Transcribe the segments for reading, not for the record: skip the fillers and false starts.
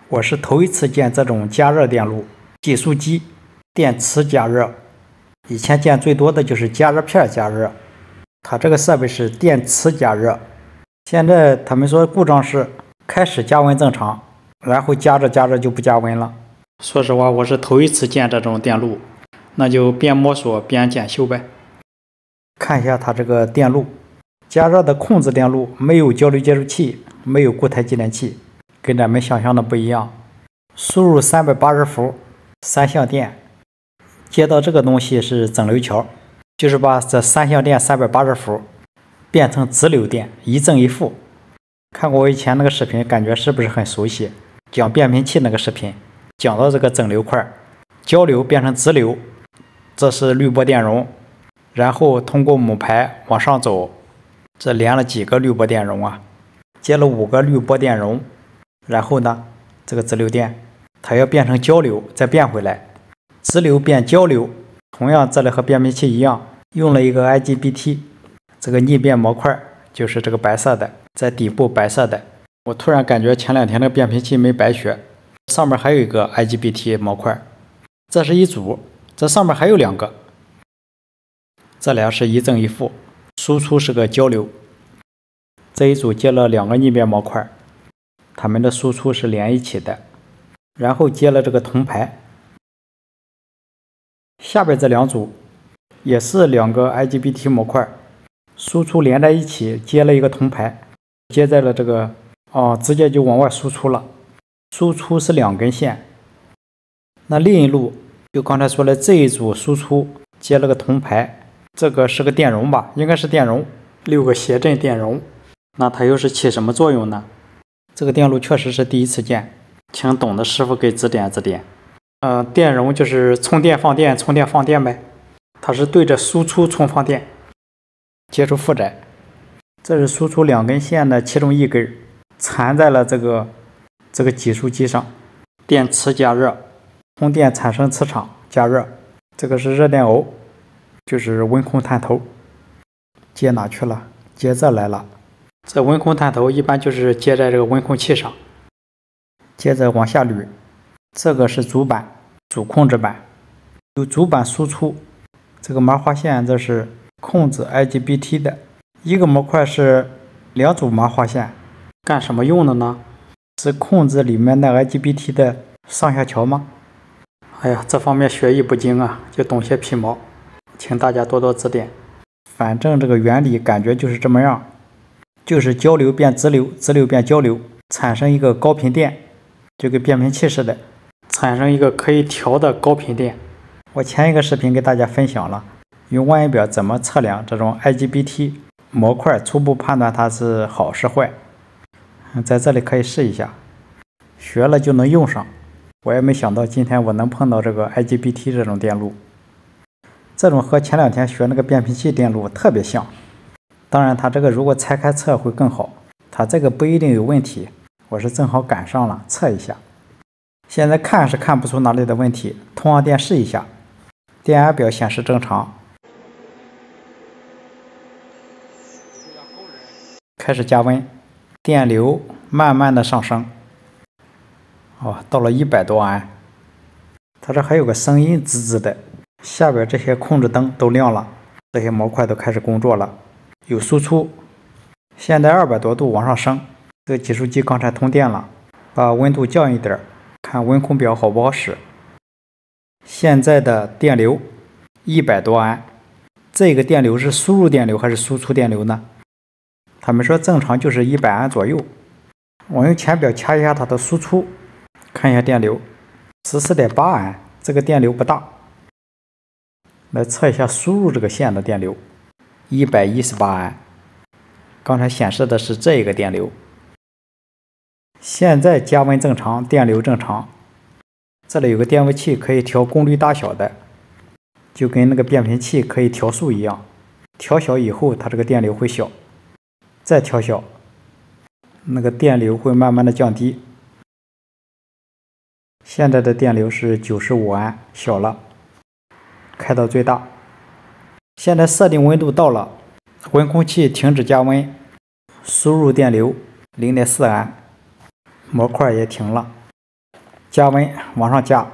我是头一次见这种加热电路，计数机、电池加热。以前见最多的就是加热片加热，它这个设备是电池加热。现在他们说故障是开始加温正常，然后加着加着就不加温了。说实话，我是头一次见这种电路，那就边摸索边检修呗。看一下它这个电路，加热的控制电路没有交流接触器，没有固态继电器。跟咱们想象的不一样，输入380伏3相电，接到这个东西是整流桥，就是把这3相电380伏变成直流电，一正一负。看过我以前那个视频，感觉是不是很熟悉？讲变频器那个视频，讲到这个整流块，交流变成直流，这是滤波电容，然后通过母排往上走，这连了几个滤波电容啊？接了5个滤波电容。然后呢，这个直流电它要变成交流，再变回来，直流变交流。同样，这里和变频器一样，用了一个 IGBT， 这个逆变模块就是这个白色的，在底部白色的。我突然感觉前2天的变频器没白学，上面还有一个 IGBT 模块，这是一组，这上面还有2个，这俩是一正一负，输出是个交流。这一组接了2个逆变模块。它们的输出是连一起的，然后接了这个铜排。下边这2组也是2个 IGBT 模块，输出连在一起，接了一个铜排，接在了这个直接就往外输出了。输出是2根线。那另一路就刚才说的这一组输出接了个铜排，这个是个电容吧？应该是电容，6个谐振电容。那它又是起什么作用呢？这个电路确实是第一次见，请懂的师傅给指点指点。电容就是充电放电，充电放电呗。它是对着输出充放电，接触负载。这是输出2根线的其中一根缠在了这个计数机上。电池加热，通电产生磁场加热。这个是热电偶，就是温控探头。接哪去了？接这来了。这温控探头一般就是接在这个温控器上，接着往下捋。这个是主板，主控制板，有主板输出。这个麻花线这是控制 IGBT 的，一个模块是2组麻花线，干什么用的呢？是控制里面的 IGBT 的上下桥吗？哎呀，这方面学艺不精啊，就懂些皮毛，请大家多多指点。反正这个原理感觉就是这么样。就是交流变直流，直流变交流，产生一个高频电，就跟变频器似的，产生一个可以调的高频电。我前一个视频给大家分享了，用万用表怎么测量这种 IGBT 模块，初步判断它是好是坏。在这里可以试一下，学了就能用上。我也没想到今天我能碰到这个 IGBT 这种电路，这种和前2天学那个变频器电路特别像。当然它这个如果拆开测会更好，它这个不一定有问题，我是正好赶上了测一下。现在看是看不出哪里的问题，通上电试一下，电压表显示正常，开始加温，电流慢慢的上升，到了100多安。它这还有个声音滋滋的，下边这些控制灯都亮了，这些模块都开始工作了。有输出，现在200多度往上升。这个计数机刚才通电了，把温度降一点，看温控表好不好使。现在的电流100多安，这个电流是输入电流还是输出电流呢？他们说正常就是100安左右。我用钳表掐一下它的输出，看一下电流14.8安，这个电流不大。来测一下输入这个线的电流，118安，刚才显示的是这个电流。现在加温正常，电流正常。这里有个电位器可以调功率大小的，就跟那个变频器可以调速一样，调小以后它这个电流会小，再调小，那个电流会慢慢的降低。现在的电流是95安，小了，开到最大。现在设定温度到了，温控器停止加温，输入电流0.4安，模块也停了。 加温往上加，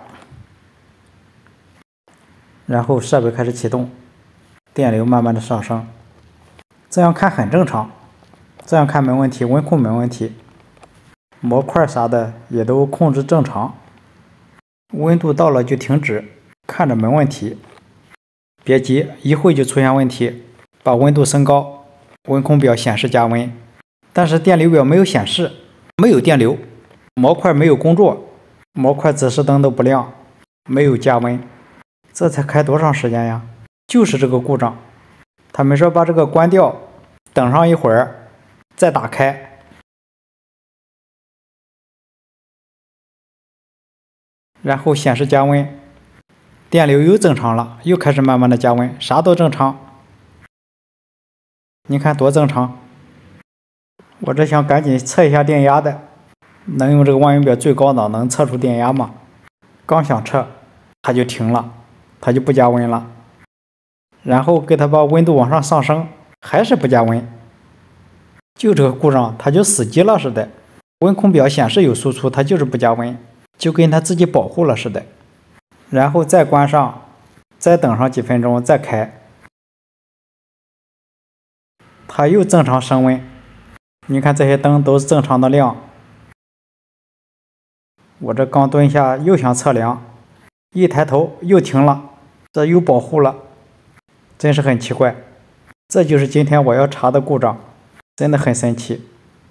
然后设备开始启动，电流慢慢的上升。这样看很正常，这样看没问题，温控没问题，模块啥的也都控制正常，温度到了就停止，看着没问题。别急，一会就出现问题，把温度升高，温控表显示加温，但是电流表没有显示，没有电流，模块没有工作，模块指示灯都不亮，没有加温，这才开多长时间呀？就是这个故障。他们说把这个关掉，等上一会儿再打开，然后显示加温，电流又正常了，又开始慢慢的加温，啥都正常。你看多正常。我这想赶紧测一下电压的，能用这个万用表最高档能测出电压吗？刚想测它就停了，它就不加温了，然后给它把温度往上上升，还是不加温，就这个故障它就死机了似的。温控表显示有输出，它就是不加温，就跟它自己保护了似的。然后再关上，再等上几分钟再开，它又正常升温。你看这些灯都是正常的亮。我这刚蹲下又想测量，一抬头又停了，这又保护了，真是很奇怪。这就是今天我要查的故障，真的很神奇。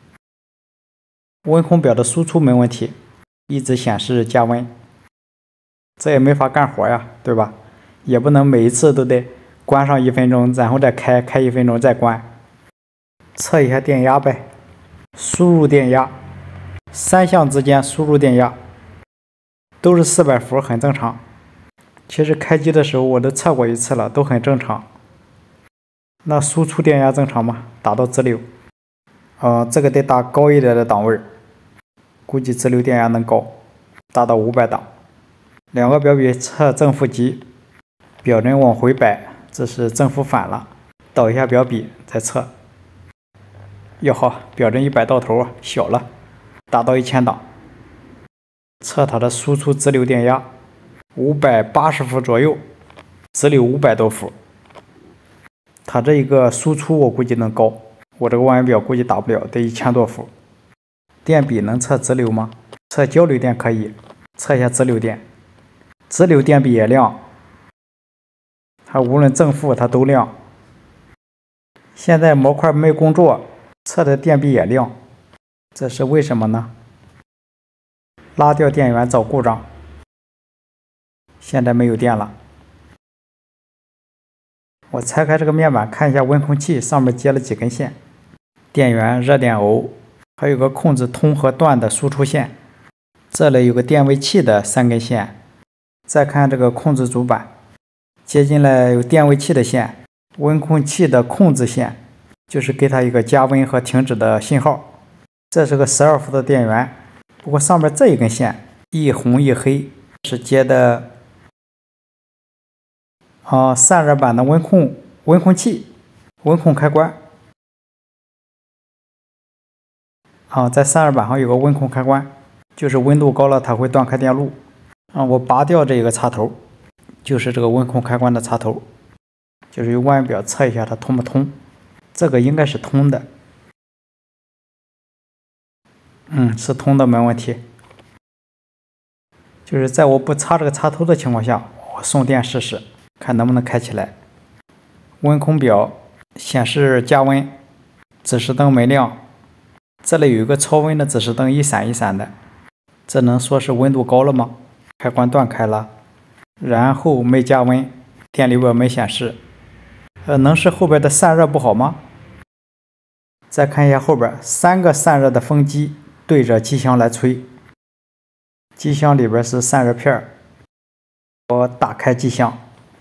温控表的输出没问题，一直显示加温，这也没法干活呀，对吧？也不能每一次都得关上1分钟，然后再开1分钟再关。测一下电压呗，输入电压，3项之间输入电压都是400伏，很正常。其实开机的时候我都测过一次了，都很正常。那输出电压正常吗？达到直流，这个得打高一点的档位，估计直流电压能高，达到500档。两个表笔测正负极，表针往回摆，这是正负反了，倒一下表笔再测。哟呵，表针一摆到头小了，达到1000档。测它的输出直流电压580伏左右，直流500多伏。它这一个输出我估计能高，我这个万用表估计达不了，得1000多伏。电笔能测直流吗？测交流电可以，测一下直流电。直流电笔也亮，它无论正负它都亮。现在模块没工作，测的电笔也亮，这是为什么呢？拉掉电源找故障，现在没有电了。我拆开这个面板看一下温控器上面接了几根线，电源、热点耦，还有个控制通和断的输出线，这里有个电位器的3根线。再看这个控制主板，接进来有电位器的线，温控器的控制线，就是给它一个加温和停止的信号。这是个12伏的电源，不过上面这一根线一红一黑是接的散热板的温控器温控开关。在散热板上有个温控开关，就是温度高了它会断开电路。我拔掉这个插头，就是这个温控开关的插头，就是用万用表测一下它通不通。这个应该是通的，是通的，没问题。就是在我不插这个插头的情况下，我送电试试，看能不能开起来。温控表显示加温，指示灯没亮，这里有一个超温的指示灯一闪一闪的，这能说是温度高了吗？开关断开了，然后没加温，电流表没显示，能是后边的散热不好吗？再看一下后边3个散热的风机对着机箱来吹，机箱里边是散热片，我打开机箱，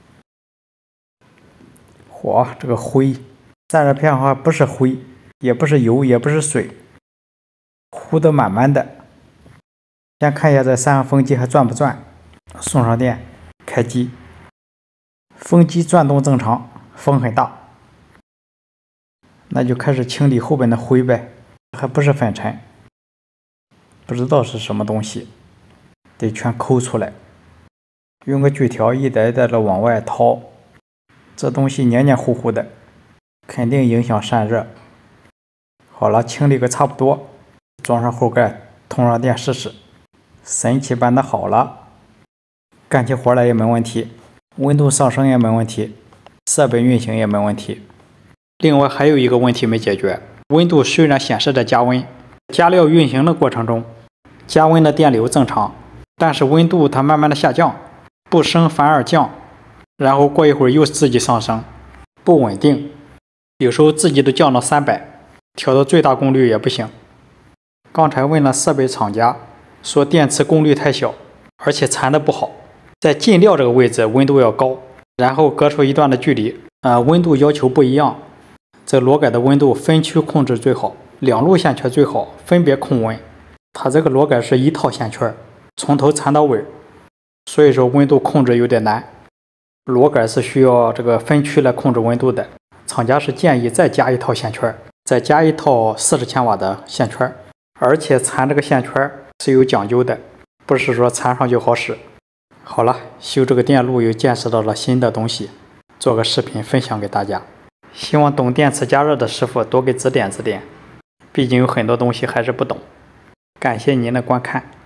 嚯，这个灰，散热片的话不是灰，也不是油，也不是水，糊得满满的。先看一下这3个风机还转不转，送上电，开机，风机转动正常，风很大，那就开始清理后边的灰呗，还不是粉尘，不知道是什么东西。 得全抠出来，用个锯条一袋一袋的往外掏。这东西黏黏糊糊的，肯定影响散热。好了，清理个差不多，装上后盖，通上电试试。神奇般的好了，干起活来也没问题，温度上升也没问题，设备运行也没问题。另外还有一个问题没解决，温度虽然显示着加温，加料运行的过程中，加温的电流正常，但是温度它慢慢的下降，不升反而降，然后过一会儿又自己上升，不稳定，有时候自己都降到300，调到最大功率也不行。刚才问了设备厂家，说电池功率太小，而且缠的不好，在进料这个位置温度要高，然后隔出一段的距离，温度要求不一样。这螺杆的温度分区控制最好，2路线圈最好分别控温。它这个螺杆是一套线圈，从头缠到尾，所以说温度控制有点难。螺杆是需要这个分区来控制温度的，厂家是建议再加一套线圈，再加一套40千瓦的线圈，而且缠这个线圈是有讲究的，不是说缠上就好使。好了，修这个电路又见识到了新的东西，做个视频分享给大家。希望懂电池加热的师傅多给指点指点，毕竟有很多东西还是不懂。感谢您的观看。